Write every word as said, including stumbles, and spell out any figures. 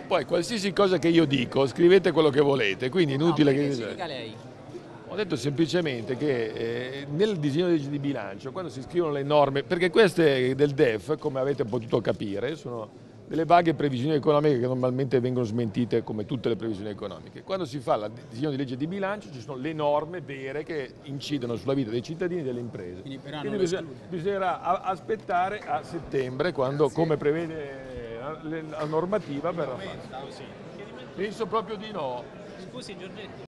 Poi qualsiasi cosa che io dico, scrivete quello che volete, quindi inutile no, che... ci dica lei. Ho detto semplicemente che eh, nel disegno di legge di bilancio, quando si scrivono le norme, perché queste del D E F, come avete potuto capire, sono delle vaghe previsioni economiche che normalmente vengono smentite come tutte le previsioni economiche. Quando si fa il disegno di legge di bilancio ci sono le norme vere che incidono sulla vita dei cittadini e delle imprese. Quindi, però Quindi non bisogna, bisognerà aspettare a settembre, quando, come prevede la normativa, verrà fatta. Penso proprio di no. Scusi Giorgetti.